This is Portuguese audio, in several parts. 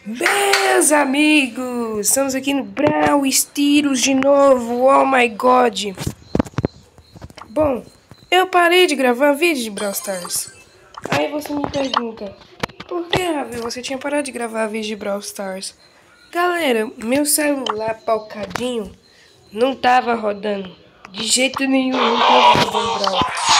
Meus amigos, estamos aqui no Brawl Estilos de novo, oh my god. Bom, eu parei de gravar vídeo de Brawl Stars. Aí você me pergunta, por que, Ravi, você tinha parado de gravar vídeo de Brawl Stars? Galera, meu celular palcadinho não tava rodando, de jeito nenhum, não tava rodando Brawl.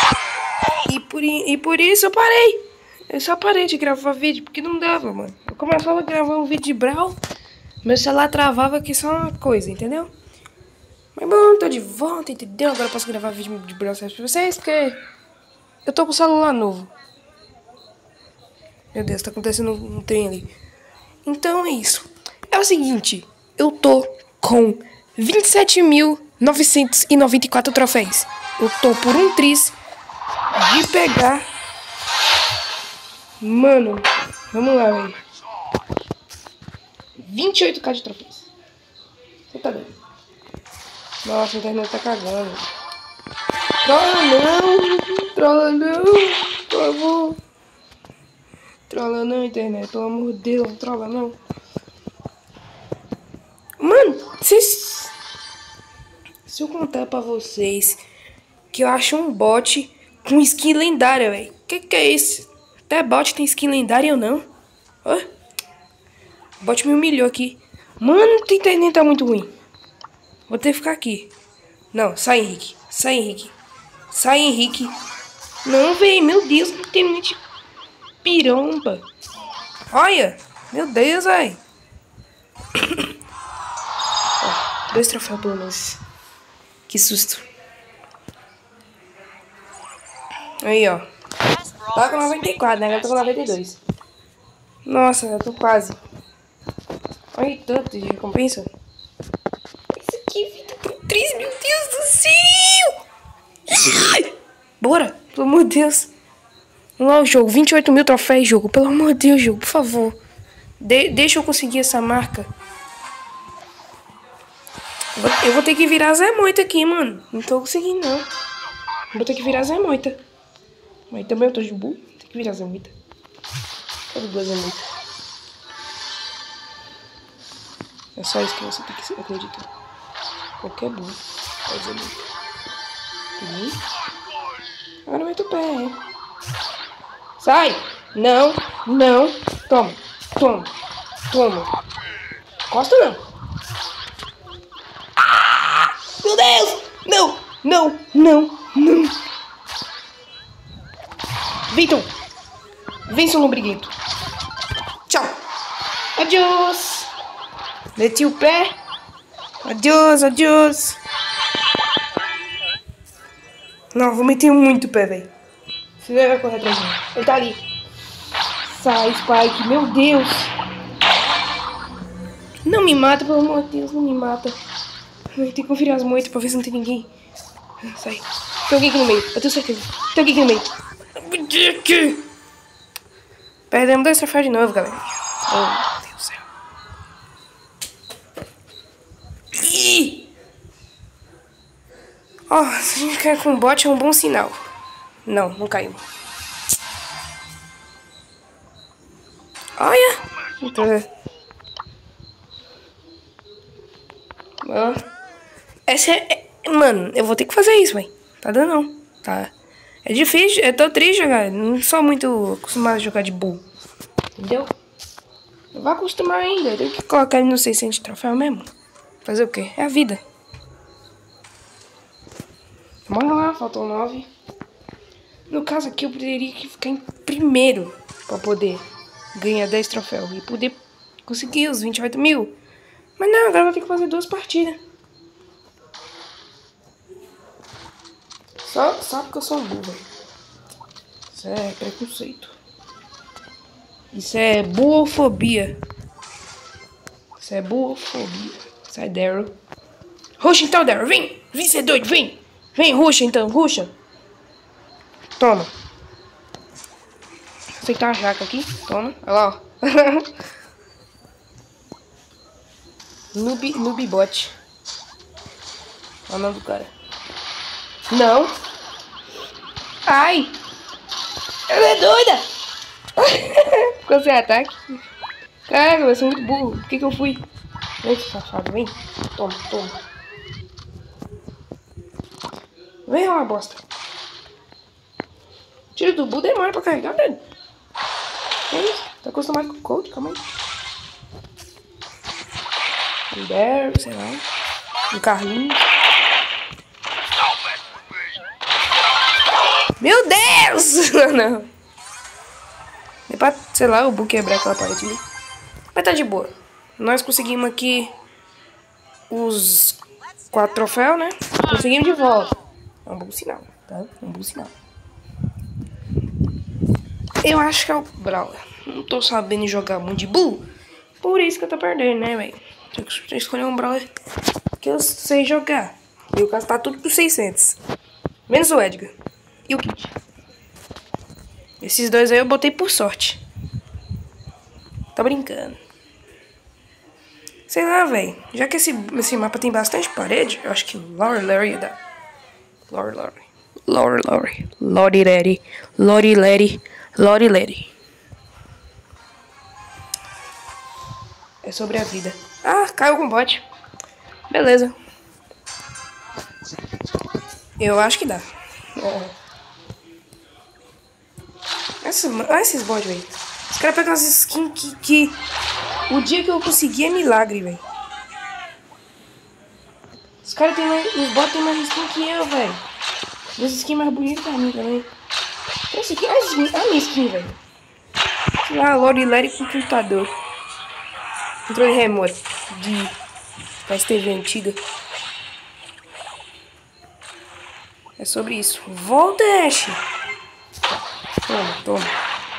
E por isso eu parei. Eu só parei de gravar vídeo, porque não dava, mano. Eu começava a gravar um vídeo de Brawl, meu celular travava aqui só uma coisa, entendeu? Mas bom, tô de volta, entendeu? Agora eu posso gravar vídeo de Brawl Stars pra vocês, porque eu tô com o celular novo. Meu Deus, tá acontecendo um trem ali. Então é isso. É o seguinte, eu tô com 27.994 troféus. Eu tô por um triz de pegar... Mano, vamos lá, velho. 28k de troféus. Você tá doido? Nossa, a internet tá cagando. Trola não! Trola não! Por favor. Trola não, internet. Pelo amor de Deus, não trola não. Mano, se eu contar pra vocês que eu acho um bot com skin lendária, velho. Que é isso? Até bot tem skin lendária ou não? Ó. O bot me humilhou aqui. Mano, a internet tá muito ruim. Vou ter que ficar aqui. Não, sai, Henrique. Sai, Henrique. Sai, Henrique. Não, velho. Meu Deus, não tem internet piromba. Olha. Meu Deus, velho. 2 troféus pelo menos. Que susto. Aí, ó. Tava com 94, né? Agora tô com 92. Nossa, eu tô quase. Olha tanto de recompensa. Isso aqui, vida por 3, meu Deus do céu! Bora, pelo amor de Deus. Vamos lá, o jogo. 28 mil troféus, jogo. Pelo amor de Deus, jogo, por favor. Deixa eu conseguir essa marca. Eu vou ter que virar Zé Moita aqui, mano. Não tô conseguindo, não. Vou ter que virar Zé Moita. Mas também eu tô de burro. Tem que virar Zé Moita. Todo duas Zé Moita. É só isso que você tem que acreditar. Qualquer burro pode Zé Moita. Agora mete o pé, hein? Sai! Não, não. Toma, toma, toma. Encosta não. Ah! Meu Deus! Não, não, não, não. Vitor! Vem, seu lombriguento. Tchau. Adiós. Meti o pé. Adiós, adiós. Não, vou meter muito o pé, velho. Você não vai correr atrás de mim. Ele tá ali. Sai, Spike. Meu Deus. Não me mata, pelo amor de Deus. Não me mata. Tem que conferir as moitas pra ver se não tem ninguém. Sai. Tem alguém aqui no meio. Eu tenho certeza. Tem alguém aqui no meio. Perdemos 2 troféus de novo, galera. Oh, meu Deus do céu. Ih! Ó, se a gente cair com bot é um bom sinal. Não, não caiu. Olha! Essa é... Mano, eu vou ter que fazer isso, velho. Tá dando não. Tá. É difícil, eu tô triste jogar. Não sou muito acostumado a jogar de bull. Entendeu? Eu vou acostumar ainda. Eu tenho que colocar ele no 600 de troféu mesmo. Fazer o quê? É a vida. Bora lá, faltam 9. No caso aqui eu poderia ficar em primeiro pra poder ganhar 10 troféus e poder conseguir os 28 mil. Mas não, agora eu vou ter que fazer 2 partidas. Só porque eu sou um burro. Isso é preconceito. Isso é buofobia. Isso é buofobia. Sai, Daryl. Ruxa então, Daryl. Vem. Vem ser doido, vem. Vem, ruxa então, ruxa. Toma. Aceitar a jaca aqui. Toma. Olha lá, ó. Noob bot. Olha o nome do cara. Não. Ai. Ela é doida. Ficou sem ataque. Caraca, vai ser muito burro. Por que eu fui? Vem, safado, vem. Toma, toma. Vem, uma bosta. Tiro do burro demora pra carregar, velho. Que isso? Tá acostumado com o coach? Calma aí. Libero, sei lá. Um Carlinhos. Meu Deus! Não. É pra, sei lá, o burro quebrar aquela parede ali. Mas tá de boa. Nós conseguimos aqui os 4 troféus, né? Conseguimos de volta. É um bom sinal, tá? É um bom sinal. Eu acho que é o Brawler. Não tô sabendo jogar muito de Bull. Por isso que eu tô perdendo, né, velho? Tem que escolher um Brawler que eu sei jogar. E o caso tá tudo pro 600. Menos o Edgar. E o Kit. Esses dois aí eu botei por sorte. Tá brincando. Sei lá, velho. Já que esse mapa tem bastante parede, eu acho que Lori dá. Lori. É sobre a vida. Ah, caiu com bot. Beleza. Eu acho que dá. Olha esses bots, velho. Os caras pegam umas skins que o dia que eu conseguir é milagre, velho. Os caras tem mais. Os bots tem mais skin que eu, velho. As skins mais bonitas pra mim também. Esse aqui, olha a minha skin, velho. Sei lá, Lori com computador. Controle remoto da TV antiga. É sobre isso. Volta, Ash. Toma.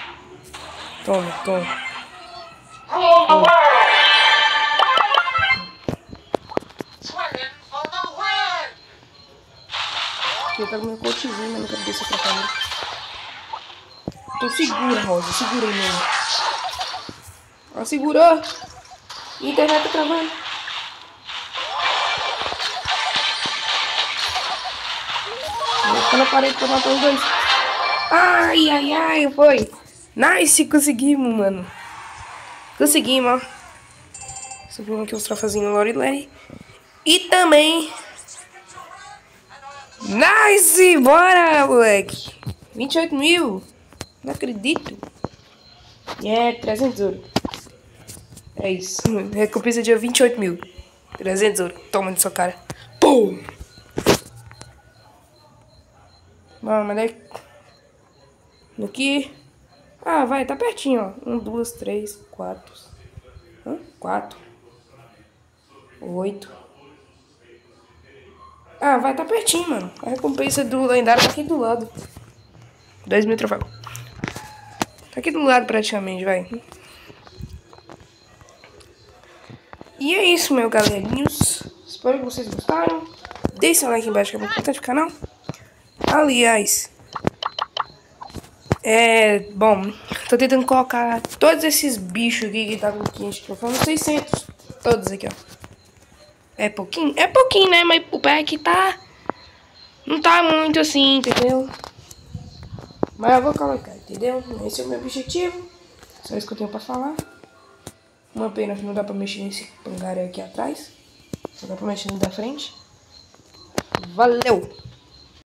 Aqui eu pego meu coachzinho na minha cabeça pra cá. Então segura, Rosa. Segura aí mesmo. Ó, segurou. A internet tá travando. Vou ficar na parede pra matar os dois. Ai, foi. Nice, conseguimos, mano. Conseguimos, ó. Subimos aqui os troféuzinhos Lori. E também... Nice, bora, moleque. 28 mil. Não acredito. 300 ouro. É isso. Recompensa de 28 mil. 300 ouro. Toma de sua cara. Pum. Bom, mas daí... Aqui... Ah, vai, tá pertinho, ó. 1, 2, 3, 4. 4. 8. Ah, vai, tá pertinho, mano. A recompensa do lendário tá aqui do lado. 2 mil troféus. Tá aqui do lado praticamente, vai. E é isso, meus galerinhos. Espero que vocês gostaram. Deixe seu like embaixo que é muito importante pro canal. Aliás... Bom, tô tentando colocar todos esses bichos aqui que tá com 500 troféus, 600. Todos aqui, ó. É pouquinho? É pouquinho, né? Mas o pack tá... Não tá muito assim, entendeu? Mas eu vou colocar, entendeu? Esse é o meu objetivo. Só isso que eu tenho pra falar. Uma pena que não dá pra mexer nesse pangaré aqui atrás. Só dá pra mexer no da frente. Valeu!